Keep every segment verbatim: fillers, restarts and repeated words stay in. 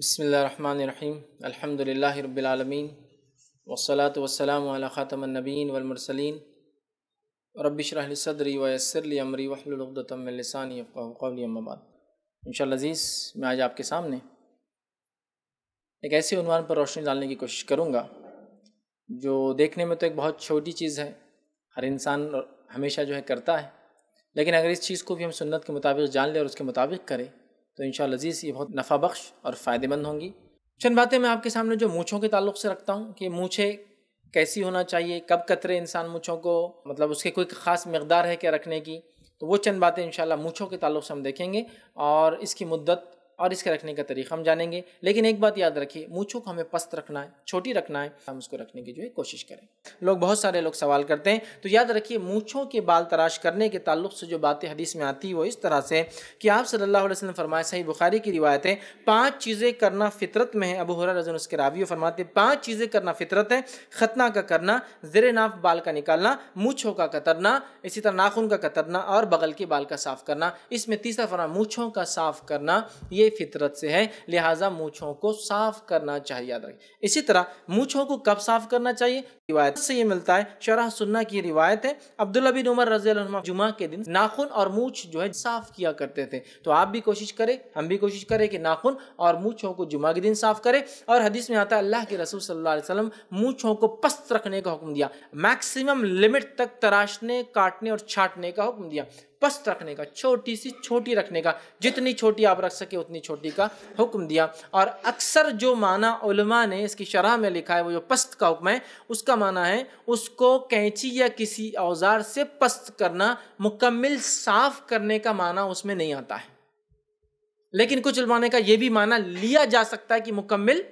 بسم اللہ الرحمن الرحیم الحمد للہ رب العالمین والصلاة والسلام علی خاتم النبیین والمرسلین رب اشرح لی صدری ویسر لی امری واحلل عقدۃ من لسانی یفقہوا قولی اما بعد۔ انشاءاللہ عزیز، میں آج آپ کے سامنے ایک ایسے عنوان پر روشنی ڈالنے کی کوشش کروں گا جو دیکھنے میں تو ایک بہت چھوٹی چیز ہے، ہر انسان ہمیشہ جو ہے کرتا ہے، لیکن اگر اس چیز کو بھی ہم سنت کے مطابق جان لیں اور اس کے مطابق کریں تو انشاءاللہ عزیز یہ بہت نفع بخش اور فائدہ مند ہوں گی۔ چند باتیں میں آپ کے سامنے جو مونچھوں کے تعلق سے رکھتا ہوں کہ مونچھیں کیسی ہونا چاہیے، کب کترے انسان مونچھوں کو، مطلب اس کے کوئی خاص مقدار ہے کیا رکھنے کی، تو وہ چند باتیں انشاءاللہ مونچھوں کے تعلق سے ہم دیکھیں گے اور اس کی مدت اور اس کے رکھنے کا طریقہ ہم جانیں گے۔ لیکن ایک بات یاد رکھیے، مونچھوں کو ہمیں پست رکھنا ہے، چھوٹی رکھنا ہے، ہم اس کو رکھنے کی جو ہے کوشش کریں۔ لوگ بہت سارے لوگ سوال کرتے ہیں، تو یاد رکھیے مونچھوں کے بال تراش کرنے کے تعلق سے جو باتیں حدیث میں آتی وہ اس طرح سے کہ آپ صلی اللہ علیہ وسلم فرمائے، صحیح بخاری کی روایت ہے، پانچ چیزیں کرنا فطرت میں ہے۔ ابو ہریرہ رضی اللہ عنہ اس کے راوی فرماتے ہیں پانچ چیزیں کرنا فطرت ہے، ختنہ کا کرنا، زیر ناف بال کا نکالنا، مونچھوں کا کترنا، اسی طرح ناخن کا کترنا اور بغل کے بال کا صاف کرنا۔ اس میں تیسرا فرمان مونچھوں کا صاف کرنا یہ فطرت سے ہے، لہٰذا مونچھوں کو صاف کرنا چاہیے، یاد رکھیں۔ اسی طرح مونچھوں کو کب صاف کرنا چاہیے، روایت سے یہ ملتا ہے، شرح سنہ کی روایت ہے، عبداللہ بن عمر رضی اللہ عنہ جمعہ کے دن ناخن اور مونچھ جو ہے صاف کیا کرتے تھے، تو آپ بھی کوشش کریں، ہم بھی کوشش کریں کہ ناخن اور مونچھوں کو جمعہ کے دن صاف کریں۔ اور حدیث میں آتا ہے اللہ کے رسول صلی اللہ علیہ وسلم مونچھوں کو پست رکھنے کا حکم دیا، میکسیمم لمٹ تک تراشنے، کاٹنے اور چھاٹنے کا حکم دیا، پست رکھنے کا، چھوٹی سی چھوٹی رکھنے کا، جتنی چھوٹی آپ رکھ سکے اتنی چھوٹی کا حکم دیا۔ اور اکثر جو معنی علماء نے اس کی شرح میں لکھا ہے وہ جو پست کا حکم ہے، اس کا معنی ہے اس کو کینچی یا کسی اوزار سے پست کرنا، مکمل صاف کرنے کا معنی اس میں نہیں آتا ہے۔ لیکن کچھ علماء نے کہا یہ بھی معنی لیا جا سکتا ہے کہ مکمل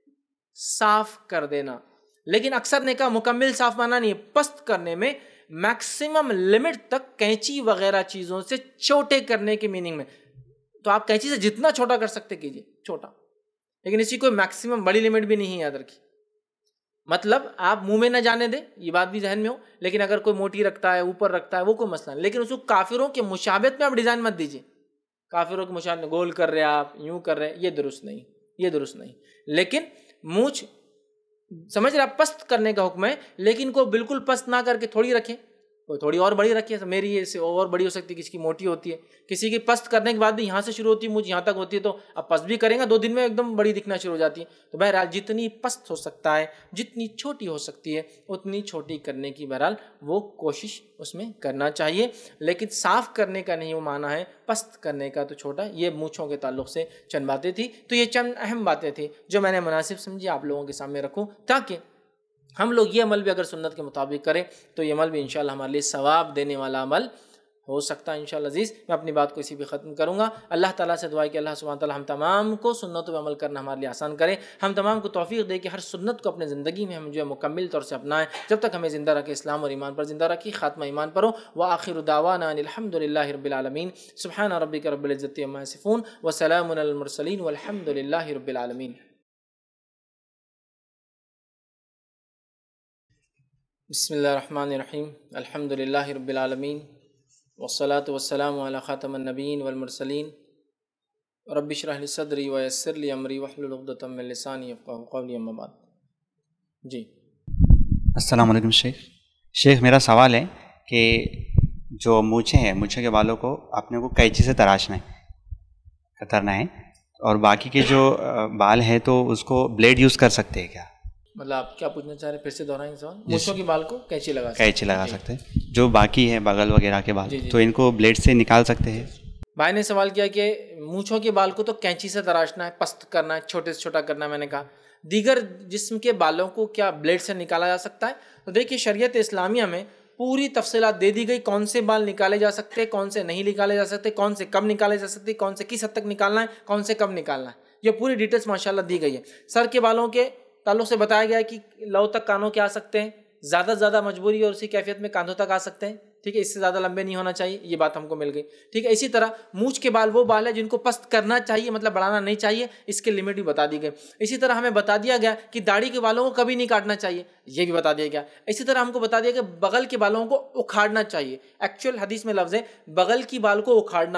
صاف کر دینا، لیکن اکثر نے کہا مکمل صاف معنی نہیں ہے، پست کرنے میں میکسیمم لمٹ تک کینچی وغیرہ چیزوں سے چھوٹے کرنے کے میننگ میں، تو آپ کینچی سے جتنا چھوٹا کر سکتے کیجئے، چھوٹا، لیکن اسی کوئی میکسیمم بڑی لمٹ بھی نہیں، یاد رکھیے۔ مطلب آپ منہ میں نہ جانے دیں، یہ بات بھی ذہن میں ہو، لیکن اگر کوئی موٹی رکھتا ہے، اوپر رکھتا ہے، وہ کوئی مسئلہ نہیں، لیکن اس کو کافروں کے مشابہت میں آپ ڈیزائن مت دیجیے، کافروں کے مشابہت میں گول کر رہے آپ، یوں کر رہے، یہ درست نہیں، یہ درست نہیں۔ لیکن مونچھ سمجھ رہے آپ پست کرنے کا حکم ہے، لیکن کو بالکل پست نہ کر کے تھوڑی رکھیں، کوئی تھوڑی اور بڑی رکھیے، میری یہ سے اور بڑی ہو سکتی ہے، کسی کی موٹی ہوتی ہے، کسی کی پست کرنے کے بعد بھی یہاں سے شروع ہوتی ہے، مجھ یہاں تک ہوتی ہے، تو اب پست بھی کریں گا دو دن میں ایک دم بڑی دکھنا شروع ہو جاتی ہے۔ تو بہرحال جتنی پست ہو سکتا ہے، جتنی چھوٹی ہو سکتی ہے اتنی چھوٹی کرنے کی بہرحال وہ کوشش اس میں کرنا چاہیے، لیکن صاف کرنے کا نہیں وہ معنی ہے، پست کرنے کا تو چھوٹا۔ یہ مونچھوں کے تعلق سے چند باتیں تھیں، تو یہ چند اہم باتیں تھیں جو میں نے مناسب سمجھی آپ لوگوں کے سامنے رکھوں، تاکہ ہم لوگ یہ عمل بھی اگر سنت کے مطابق کریں تو یہ عمل بھی انشاءاللہ ہمارے لیے ثواب دینے والا عمل ہو سکتا ہے انشاءاللہ عزیز۔ میں اپنی بات کو اسی پہ ختم کروں گا۔ اللہ تعالیٰ سے دعا ہے کہ اللہ سبحانہ تعالیٰ ہم تمام کو سنتوں پہ عمل کرنا ہمارے لیے آسان کرے، ہم تمام کو توفیق دے کہ ہر سنت کو اپنے زندگی میں ہم جو ہے مکمل طور سے اپنائیں، جب تک ہمیں زندہ رکھے اسلام اور ایمان پر زندہ رکھی، خاتمہ ایمان پر ہو۔ وآخر دعوانا ان الحمد للہ رب العالمین، سبحان ربک رب العزۃ عما یصفون وسلام علی المرسلین والحمد للہ رب العالمین۔ بسم اللہ الرحمن الرحیم الحمد للہ رب العالمین والصلاة والسلام علی خاتم النبیین والمرسلین رب اشرح لی صدری ویسر لی امری واحلل عقدۃ من لسانی یفقہوا قولی اما بعد۔ جی السلام علیکم شیخ۔ شیخ میرا سوال ہے کہ جو مونچھیں ہیں، مونچھوں کے بالوں کو اپنے کو قینچی سے تراشنا ہے، کترنا ہے، اور باقی کے جو بال ہیں تو اس کو بلیڈ یوز کر سکتے ہیں کیا؟ مطلب آپ کیا پوچھنا چاہ رہے ہیں، پھر سے دہرائیں سوال؟ مونچھوں کے بال کو قینچی لگا سکتے قینچی لگا سکتے ہیں، جو باقی ہے بغل وغیرہ کے بال تو ان کو بلیڈ سے نکال سکتے ہیں؟ بھائی نے سوال کیا کہ مونچھوں کے بال کو تو قینچی سے تراشنا ہے، پست کرنا ہے، چھوٹے سے چھوٹا کرنا ہے، میں نے کہا دیگر جسم کے بالوں کو کیا بلیڈ سے نکالا جا سکتا ہے؟ تو دیکھیے شریعت اسلامیہ میں پوری تفصیلات دے دی گئی، کون سے بال نکالے جا سکتے، کون سے نہیں نکالے جا سکتے، کون سے کب نکالے جا سکتے، کون سے کس حد تک نکالنا ہے، کون سے کب نکالنا ہے، یہ پوری ڈیٹیلس ماشاءاللہ دی گئی ہے۔ سر کے بالوں کے تعلق سے بتایا گیا ہے کہ لو تک کانوں کے آ سکتے ہیں، زیادہ سے زیادہ مجبوری اور اسی کیفیت میں کاندھوں تک آ سکتے ہیں، ٹھیک ہے، اس سے زیادہ لمبے نہیں ہونا چاہیے، یہ بات ہم کو مل گئی، ٹھیک ہے۔ اسی طرح مونچھ کے بال وہ بال ہیں جن کو پست کرنا چاہیے، مطلب بڑھانا نہیں چاہیے، اس کے لمٹ بھی بتا دی گئی۔ اسی طرح ہمیں بتا دیا گیا کہ داڑھی کے بالوں کو کبھی نہیں کاٹنا چاہیے، یہ بھی بتا دیا گیا۔ اسی طرح ہم کو بتا دیا کہ بغل کے بالوں کو اکھاڑنا چاہیے، ایکچوئل حدیث میں لفظ ہے بغل کی بال کو اکھاڑنا ہے،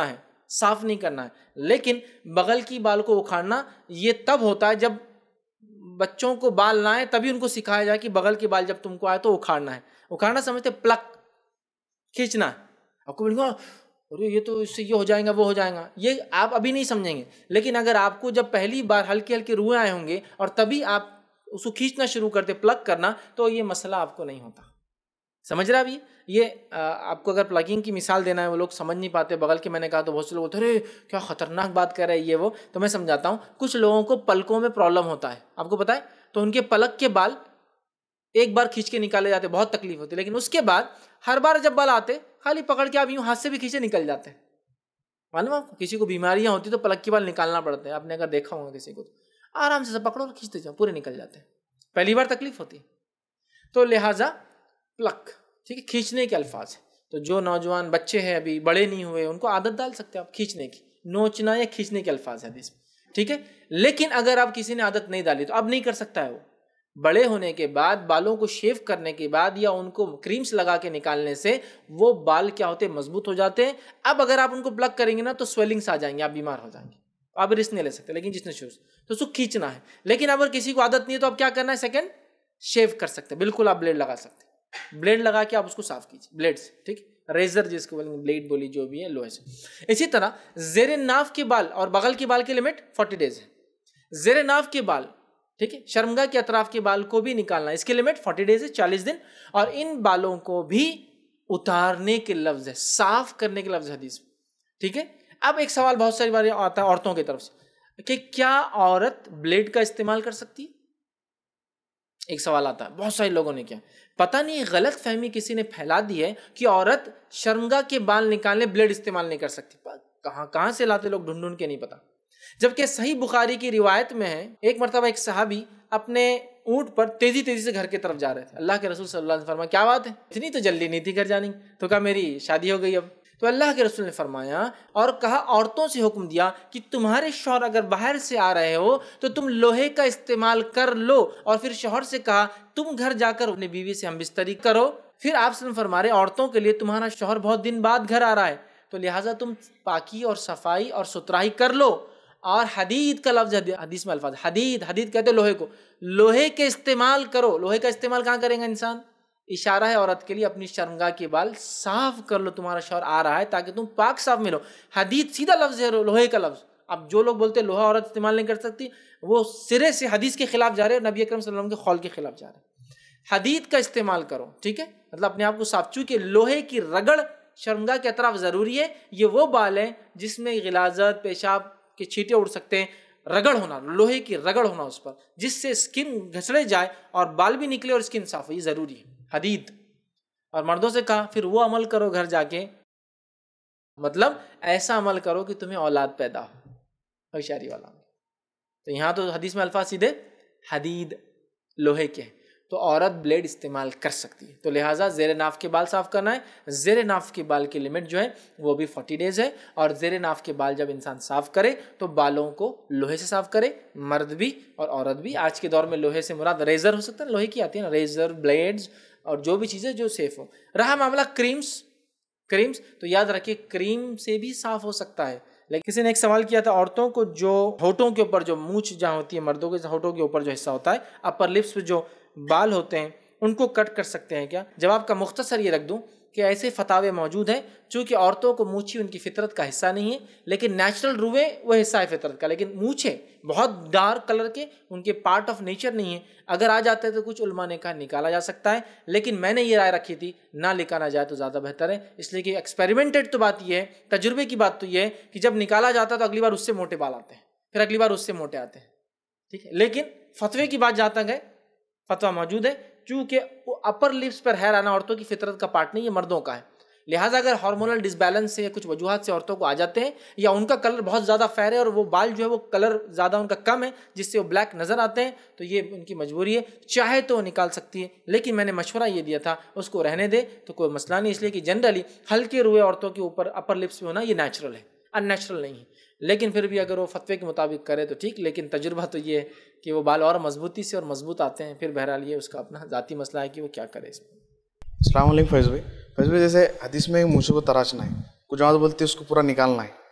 صاف نہیں کرنا ہے. لیکن بغل کی بال کو اکھاڑنا یہ تب ہوتا ہے جب بچوں کو بال نہ آئے, تبھی ان کو سکھایا جائے کہ بغل کے بال جب تم کو آئے تو اکھاڑنا ہے. اکھاڑنا سمجھتے پلک, کھینچنا ہے. آپ کو ارے یہ تو اس سے یہ ہو جائے گا وہ ہو جائے گا, یہ آپ ابھی نہیں سمجھیں گے. لیکن اگر آپ کو جب پہلی بار ہلکے ہلکے روئے آئے ہوں گے اور تبھی آپ اس کو کھینچنا شروع کرتے, پلگ کرنا, تو یہ مسئلہ آپ کو نہیں ہوتا. سمجھ رہا ابھی؟ یہ آپ کو اگر پلگنگ کی مثال دینا ہے, وہ لوگ سمجھ نہیں پاتے. بغل کے میں نے کہا تو بہت سے لوگ ارے کیا خطرناک بات کر رہے ہیں یہ وہ. تو میں سمجھاتا ہوں, کچھ لوگوں کو پلکوں میں پرابلم ہوتا ہے, آپ کو پتہ ہے, تو ان کے پلک کے بال ایک بار کھینچ کے نکالے جاتے, بہت تکلیف ہوتی ہے. لیکن اس کے بعد ہر بار جب بال آتے خالی پکڑ کے آپ یوں ہاتھ سے بھی کھینچے نکل جاتے ہیں. معلوم آپ کو, کسی کو بیماریاں ہوتی تو پلک کے بال نکالنا پڑتے ہیں. آپ نے اگر دیکھا ہوگا کسی کو, تو آرام سے پکڑو اور کھینچتے جاؤ, پورے نکل جاتے ہیں. پہلی بار تکلیف ہوتی ہے. تو لہٰذا پلک, ٹھیک ہے, کھینچنے کے الفاظ ہیں. تو جو نوجوان بچے ہیں ابھی بڑے نہیں ہوئے, ان کو عادت ڈال سکتے ہیں آپ کھینچنے کی. نوچنا یا کھینچنے کے الفاظ ہیں حدیث میں, ٹھیک ہے. لیکن اگر آپ کسی نے عادت نہیں ڈالی تو اب نہیں کر سکتا ہے. وہ بڑے ہونے کے بعد, بالوں کو شیو کرنے کے بعد یا ان کو کریمز لگا کے نکالنے سے وہ بال کیا ہوتے ہیں, مضبوط ہو جاتے ہیں. اب اگر آپ ان کو پلگ کریں گے نا تو سویلنگس آ جائیں گے, آپ بیمار ہو جائیں گے, آپ رسک نہیں لے سکتے. لیکن جس نے شوز تو اس کو کھینچنا ہے. لیکن اگر کسی کو عادت نہیں ہے تو اب کیا کرنا ہے, سیکنڈ شیو کر سکتے ہیں. بالکل آپ بلیڈ لگا سکتے ہیں, بلیڈ لگا کے آپ اس کو صاف کیجیے بلیڈ سے, ٹھیک, ریزر جس کو بلیڈ بولی جو بھی ہے لوہے سے. اسی طرح زیر ناف کے بال اور بغل کے بال کی لمٹ فورٹی ڈیز ہے. زیر ناف کے بال, ٹھیک ہے, شرمگاہ کے اطراف کے بال کو بھی نکالنا, اس کی لمٹ فورٹی ڈیز ہے, چالیس دن. اور ان بالوں کو بھی اتارنے کے لفظ ہے, صاف کرنے کے لفظ حدیث میں, ٹھیک ہے. اب ایک سوال بہت ساری بار آتا ہے عورتوں کی طرف سے کہ کیا عورت بلیڈ کا استعمال کر سکتی ہے؟ ایک سوال آتا ہے بہت سارے لوگوں نے. کیا پتہ نہیں, غلط فہمی کسی نے پھیلا دی ہے کہ عورت شرمگاہ کے بال نکالنے بلیڈ استعمال نہیں کر سکتی. کہاں کہاں سے لاتے لوگ, ڈھونڈ ڈھونڈ کے نہیں پتا. جبکہ صحیح بخاری کی روایت میں ہے, ایک مرتبہ ایک صحابی اپنے اونٹ پر تیزی تیزی سے گھر کی طرف جا رہے تھے. اللہ کے رسول صلی اللہ علیہ وسلم فرمایا, کیا بات ہے, اتنی تو جلدی نہیں تھی گھر جانے کی؟ تو کہا میری شادی ہو گئی اب. تو اللہ کے رسول نے فرمایا اور کہا, عورتوں سے حکم دیا کہ تمہارے شوہر اگر باہر سے آ رہے ہو تو تم لوہے کا استعمال کر لو. اور پھر شوہر سے کہا تم گھر جا کر اپنی بیوی سے ہم بستری کرو. پھر آپ سے فرما رہے, عورتوں کے لیے تمہارا شوہر بہت دن بعد گھر آ رہا ہے, تو لہٰذا تم پاکی اور صفائی اور ستھرائی کر لو. اور حدید کا لفظ حدیث میں الفاظ, حدید, حدید کہتے لوہے کو, لوہے کے استعمال کرو. لوہے کا استعمال کہاں کریں گا انسان؟ اشارہ ہے عورت کے لیے, اپنی شرمگاہ کے بال صاف کر لو, تمہارا شوہر آ رہا ہے تاکہ تم پاک صاف ملو. حدید سیدھا لفظ ہے لوہے کا لفظ. اب جو لوگ بولتے ہیں لوہا عورت استعمال نہیں کر سکتی, وہ سرے سے حدیث کے خلاف جا رہے ہیں, نبی اکرم صلی اللہ علیہ وسلم کے قول کے خلاف جا رہے ہیں. حدید کا استعمال کرو, ٹھیک ہے, مطلب اپنے آپ کو صاف. چونکہ لوہے کی رگڑ شرمگاہ کے اطراف ضروری ہے. یہ وہ بال ہیں جس میں غلاظت, پیشاب کے چھینٹے اڑ سکتے ہیں. رگڑ ہونا, لوہے کی رگڑ ہونا اس پر, جس سے اسکن گھسڑے جائے اور بال بھی نکلے اور اسکن صاف ہو, یہ ضروری ہے حدید. اور مردوں سے کہا پھر وہ عمل کرو گھر جا کے, مطلب ایسا عمل کرو کہ تمہیں اولاد پیدا ہو, ہوشیاری والا. تو یہاں تو حدیث میں الفاظ سیدھے حدید لوہے کے ہیں, تو عورت بلیڈ استعمال کر سکتی ہے. تو لہٰذا زیر ناف کے بال صاف کرنا ہے. زیر ناف کے بال کی لمٹ جو ہے وہ بھی فورٹی ڈیز ہے. اور زیر ناف کے بال جب انسان صاف کرے تو بالوں کو لوہے سے صاف کرے, مرد بھی اور عورت بھی. آج کے دور میں لوہے سے مراد ریزر ہو سکتا ہے, لوہے کی آتی ہے نا, ریزر, بلیڈز اور جو بھی چیزیں جو سیف ہو. رہا معاملہ کریمز, کریمز تو یاد رکھیے کریم سے بھی صاف ہو سکتا ہے. لیکن کسی نے ایک سوال کیا تھا, عورتوں کو جو ہونٹوں کے اوپر جو مونچھ جہاں ہوتی ہے, مردوں کے ہونٹوں کے اوپر جو حصہ ہوتا ہے, اپر لپس پہ جو بال ہوتے ہیں, ان کو کٹ کر سکتے ہیں کیا؟ جواب کا مختصر یہ رکھ دوں کہ ایسے فتاوے موجود ہیں. چونکہ عورتوں کو مونچھی ان کی فطرت کا حصہ نہیں ہے, لیکن نیچرل روے وہ حصہ ہے فطرت کا. لیکن مونچھے بہت ڈارک کلر کے, ان کے پارٹ آف نیچر نہیں ہے. اگر آ جاتے تو کچھ علماء نے کہا نکالا جا سکتا ہے, لیکن میں نے یہ رائے رکھی تھی نہ نکالا جائے تو زیادہ بہتر ہے. اس لیے کہ ایکسپیریمنٹڈ تو بات یہ ہے, تجربے کی بات تو یہ ہے کہ جب نکالا جاتا ہے تو اگلی بار اس سے موٹے بال آتے ہیں, پھر اگلی بار اس سے موٹے آتے ہیں, ٹھیک ہے. لیکن فتوے کی بات جاتا ہے, فتویٰ موجود ہے. چونکہ وہ اپر لپس پر ہیئر آنا عورتوں کی فطرت کا پارٹ نہیں, یہ مردوں کا ہے. لہٰذا اگر ہارمونل ڈسبیلنس سے یا کچھ وجوہات سے عورتوں کو آ جاتے ہیں, یا ان کا کلر بہت زیادہ فیئر ہے اور وہ بال جو ہے وہ کلر زیادہ ان کا کم ہے جس سے وہ بلیک نظر آتے ہیں, تو یہ ان کی مجبوری ہے. چاہے تو وہ نکال سکتی ہے, لیکن میں نے مشورہ یہ دیا تھا اس کو رہنے دے تو کوئی مسئلہ نہیں. اس لیے کہ جنرلی ہلکے روئے عورتوں کے اوپر اپر لپس پہ ہونا یہ نیچرل ہے, ان نیچرل نہیں ہے. لیکن پھر بھی اگر وہ فتوے کے مطابق کرے تو ٹھیک, لیکن تجربہ تو یہ ہے کہ وہ بال اور مضبوطی سے اور مضبوط آتے ہیں. پھر بہرحال یہ اس کا اپنا ذاتی مسئلہ ہے کہ وہ کیا کرے اس میں. السلام علیکم فیض بھائی. فیض بھائی جیسے حدیث میں مونچھوں کو تراشنا ہے, کچھ جماعت بولتی ہے اس کو پورا نکالنا ہے,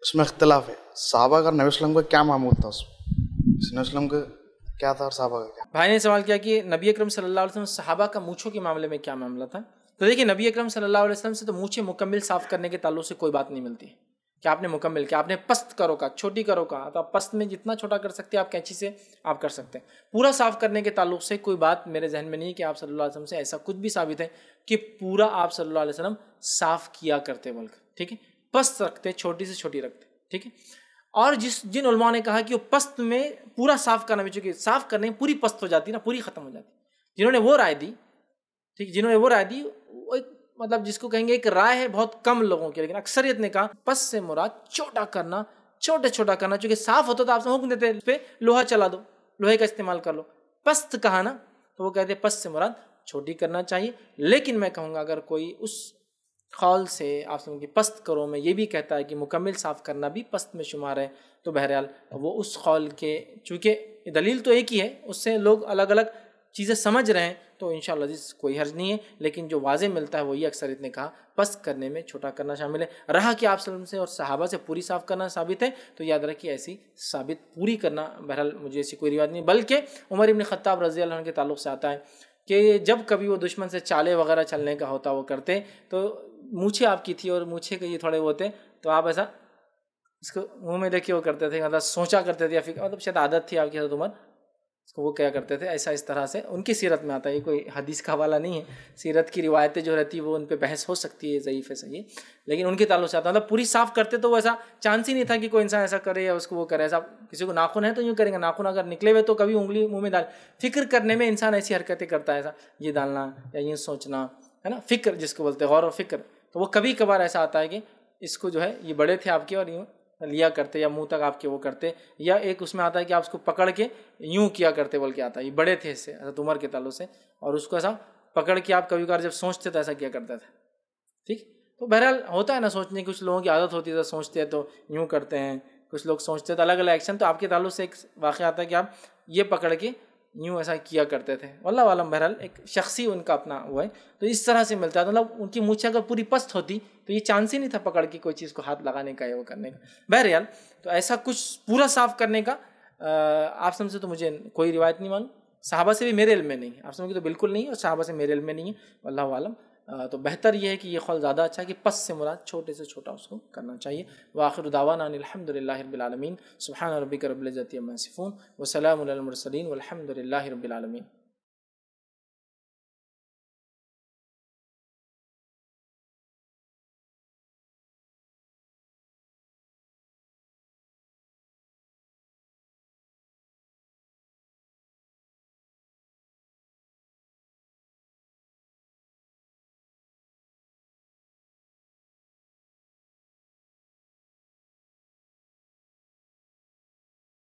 اس میں اختلاف ہے. صحابہ کا نبی وسلم کا کیا معمول تھا؟ اس میں نبی وسلم کا کیا تھا اور صحابہ کا کیا؟ بھائی نے سوال کیا کہ نبی اکرم صلی اللہ علیہ وسلم صحابہ کا مونچھوں کے معاملے میں کیا معاملہ تھا. تو دیکھیے نبی اکرم صلی اللہ علیہ وسلم سے تو مونچھیں مکمل صاف کرنے کے تعلق سے کوئی بات نہیں ملتی ہے کہ آپ نے مکمل کیا، آپ نے پست کرو کا، چھوٹی کرو کا، تو آپ پست میں جتنا چھوٹا کر سکتے ہیں آپ کینچی سے آپ کر سکتے ہیں. پورا صاف کرنے کے تعلق سے کوئی بات میرے ذہن میں نہیں ہے کہ آپ صلی اللہ علیہ وسلم سے ایسا کچھ بھی ثابت ہے کہ پورا آپ صلی اللہ علیہ وسلم صاف کیا کرتے بول کر. ٹھیک ہے، پست رکھتے، چھوٹی سے چھوٹی رکھتے. ٹھیک ہے، اور جس جن علماء نے کہا کہ وہ پست میں پورا صاف کرنا بھی، چونکہ صاف کرنے میں پوری پست ہو جاتی نا، پوری ختم ہو جاتی، جنہوں نے وہ رائے دی، ٹھیک، جنہوں نے وہ رائے دی، وہ ایک مطلب جس کو کہیں گے ایک رائے ہے بہت کم لوگوں کی، لیکن اکثریت نے کہا پست سے مراد چھوٹا کرنا، چھوٹے چھوٹا کرنا. چونکہ صاف ہوتا تو آپ سے حکم دیتے اس پہ لوہا چلا دو، لوہے کا استعمال کر لو. پست کہا نا تو وہ کہتے پست سے مراد چھوٹی کرنا چاہیے. لیکن میں کہوں گا اگر کوئی اس قول سے آپ سمجھ کہ پست کرو میں یہ بھی کہتا ہے کہ مکمل صاف کرنا بھی پست میں شمار ہے، تو بہرحال وہ اس قول کے، چونکہ دلیل تو ایک ہی ہے، اس سے لوگ الگ الگ چیزیں سمجھ رہے ہیں، تو انشاءاللہ جس کوئی حرج نہیں ہے. لیکن جو واضح ملتا ہے وہ یہ اکثریت نے کہا پست کرنے میں چھوٹا کرنا شامل ہے. رہا کہ آپ صلی اللہ علیہ وسلم سے اور صحابہ سے پوری صاف کرنا ثابت ہے، تو یاد رکھیے ایسی ثابت پوری کرنا بہرحال مجھے ایسی کوئی روایت نہیں. بلکہ عمر ابن خطاب رضی اللہ عنہ کے تعلق سے آتا ہے کہ جب کبھی وہ دشمن سے چالے وغیرہ چلنے کا ہوتا وہ کرتے، تو مونچھیں آپ کی تھی اور مونچھیں کے یہ تھوڑے ہوتے، تو آپ ایسا اس کو منہ میں دیکھ کے وہ کرتے تھے، مطلب سوچا کرتے تھے، یا پھر مطلب شاید عادت تھی آپ کی حضرت عمر، اس کو وہ کیا کرتے تھے ایسا. اس طرح سے ان کی سیرت میں آتا ہے، یہ کوئی حدیث کا حوالہ نہیں ہے. سیرت کی روایتیں جو رہتی وہ ان پہ بحث ہو سکتی ہے، ضعیف ہے صحیح، لیکن ان کے تعلق سے آتا ہے. مطلب پوری صاف کرتے تو وہ ایسا چانس ہی نہیں تھا کہ کوئی انسان ایسا کرے یا اس کو وہ کرے. ایسا کسی کو ناخن ہے تو یوں کریں گے، ناخن اگر نکلے ہوئے تو کبھی انگلی منہ میں ڈال. فکر کرنے میں انسان ایسی حرکتیں کرتا ہے، ایسا یہ ڈالنا یا یوں سوچنا ہے نا، فکر جس کو بولتے ہیں، غور و فکر. تو وہ کبھی کبھار ایسا آتا ہے کہ اس کو جو ہے یہ بڑے تھے آپ کے اور یوں لیا کرتے یا منہ تک آپ کے وہ کرتے، یا ایک اس میں آتا ہے کہ آپ اس کو پکڑ کے یوں کیا کرتے بول کے آتا ہے، یہ بڑے تھے اس سے حضرت عمر کے تعلق سے، اور اس کو ایسا پکڑ کے آپ کبھی کبھار جب سوچتے تو ایسا کیا کرتا تھا. ٹھیک، تو بہرحال ہوتا ہے نا سوچنے کی، کچھ لوگوں کی عادت ہوتی ہے سوچتے ہیں تو یوں کرتے ہیں، کچھ لوگ سوچتے تو الگ الگ ایکشن. تو آپ کے تعلق سے ایک واقعہ آتا ہے کہ آپ یہ پکڑ کے یوں ایسا کیا کرتے تھے. واللہ عالم، بہرحال ایک شخصی ان کا اپنا وہ ہے. تو اس طرح سے ملتا ہے، مطلب ان کی مونچھیں اگر پوری پست ہوتی تو یہ چانس ہی نہیں تھا پکڑ کے کوئی چیز کو ہاتھ لگانے کا یا وہ کرنے کا. بہرحال تو ایسا کچھ پورا صاف کرنے کا آپ سمجھ سے تو مجھے کوئی روایت نہیں معلوم، صحابہ سے بھی میرے علم میں نہیں ہے، آپ سمجھ کے تو بالکل نہیں ہے، اور صحابہ سے میرے علم میں نہیں ہے. واللہ عالم. تو بہتر یہ ہے کہ یہ قول زیادہ اچھا ہے کہ پس سے مراد چھوٹے سے چھوٹا اس کو کرنا چاہیے. وآخر دعوانا ان الحمد للہ رب العالمین. سبحان ربک رب العزۃ عما یصفون وسلام علی المرسلین والحمد للہ رب العالمین.